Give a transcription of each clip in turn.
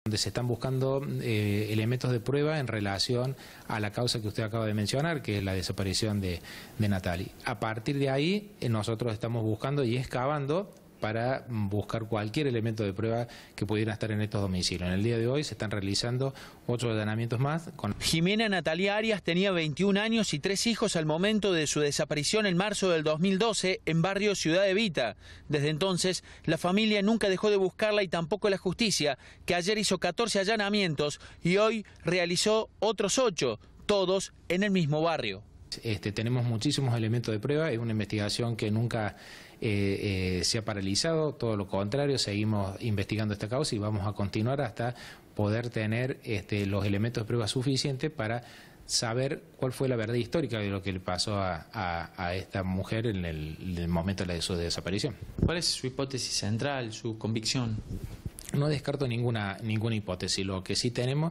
donde se están buscando elementos de prueba en relación a la causa que usted acaba de mencionar, que es la desaparición de Natalie. A partir de ahí, nosotros estamos buscando y excavando para buscar cualquier elemento de prueba que pudiera estar en estos domicilios. En el día de hoy se están realizando 8 allanamientos más. Jimena Natalia Arias tenía 21 años y 3 hijos al momento de su desaparición en marzo del 2012 en barrio Ciudad Evita. Desde entonces, la familia nunca dejó de buscarla y tampoco la justicia, que ayer hizo 14 allanamientos y hoy realizó otros 8, todos en el mismo barrio. Tenemos muchísimos elementos de prueba, es una investigación que nunca se ha paralizado, todo lo contrario, seguimos investigando esta causa y vamos a continuar hasta poder tener los elementos de prueba suficientes para saber cuál fue la verdad histórica de lo que le pasó a esta mujer en el momento de su desaparición. ¿Cuál es su hipótesis central, su convicción? No descarto ninguna hipótesis, lo que sí tenemos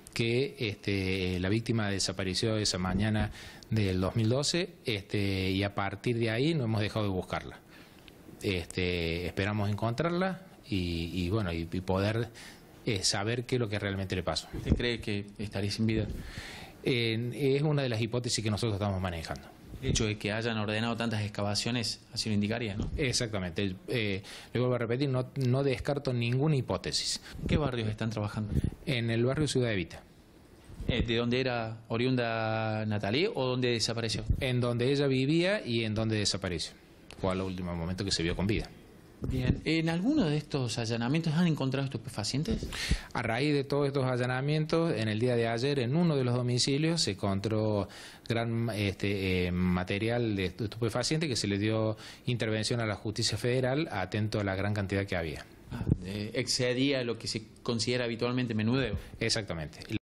que la víctima desapareció esa mañana del 2012 y a partir de ahí no hemos dejado de buscarla. Esperamos encontrarla y poder saber qué es lo que realmente le pasó. ¿Usted cree que estaría sin vida? Es una de las hipótesis que nosotros estamos manejando. El hecho de que hayan ordenado tantas excavaciones así lo indicaría, ¿no? Exactamente. Le vuelvo a repetir, no descarto ninguna hipótesis. ¿Qué barrios están trabajando? En el barrio Ciudad Evita. ¿De dónde era oriunda Natalie o dónde desapareció? En donde ella vivía y en donde desapareció. Fue al último momento que se vio con vida. Bien. ¿En alguno de estos allanamientos han encontrado estupefacientes? A raíz de todos estos allanamientos, en el día de ayer, en uno de los domicilios, se encontró gran material de estupefaciente que se le dio intervención a la justicia federal, atento a la gran cantidad que había. Excedía lo que se considera habitualmente menudeo. Exactamente.